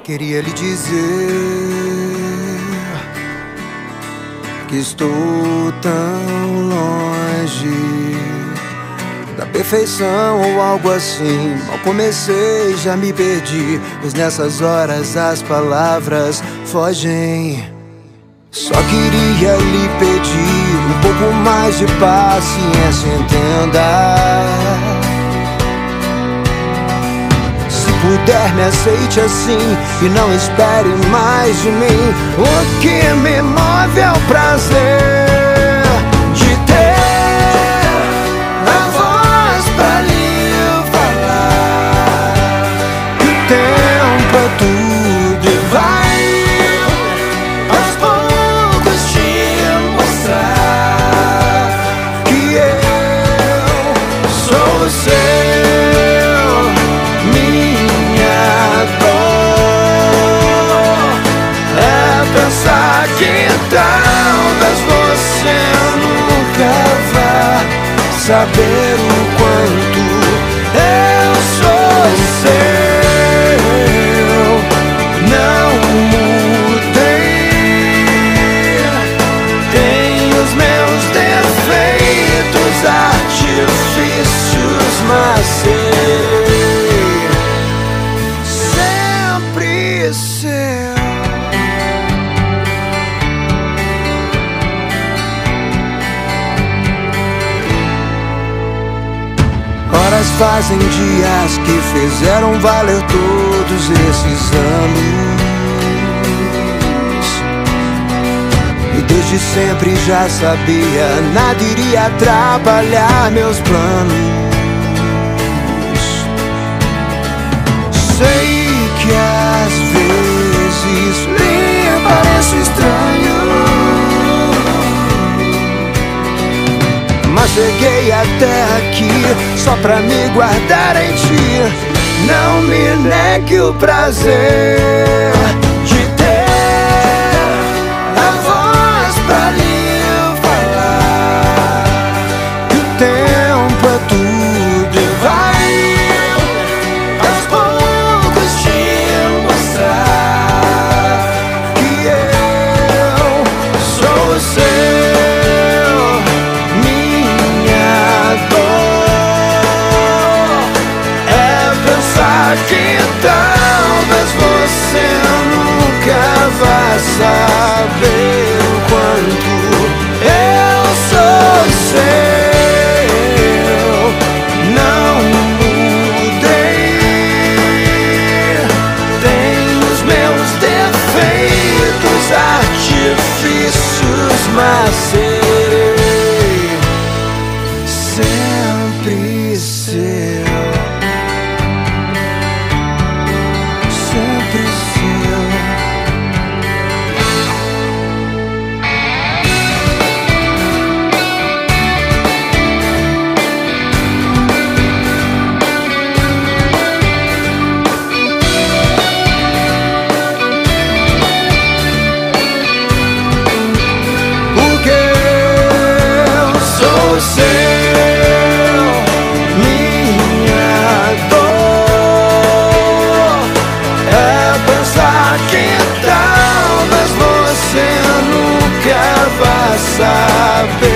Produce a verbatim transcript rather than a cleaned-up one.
Queria lhe dizer que estou tão longe da perfeição ou algo assim. Mal comecei, já me perdi, pois nessas horas as palavras fogem. Só queria lhe pedir um pouco mais de paciência, entenda. Se puder, me aceite assim e não espere mais de mim. O que me move é o prazer de ter a voz pra lhe falar. E o tempo é tudo e vai aos poucos te mostrar que eu sou o seu. Que talvez você nunca vá saber o quanto eu sou seu. Não mudei, tenho os meus defeitos, artifícios, mas sei sempre seu. Horas fazem dias que fizeram valer todos esses anos, e desde sempre já sabia, nada iria atrapalhar meus planos. Sei que às vezes lhe pareço estranho, mas cheguei até aqui só pra me guardar em ti. Não me negue o prazer de ter a voz pra lhe falar. E o tempo é tudo e vai aos poucos te mostrar que eu sou o seu. Que talvez você nunca vá saber o quanto eu sou seu. Não mudei, tenho os meus defeitos, artifícios, mas serei sempre seu. Sempre seu. Porque eu sou seu. Que talvez você nunca vá saber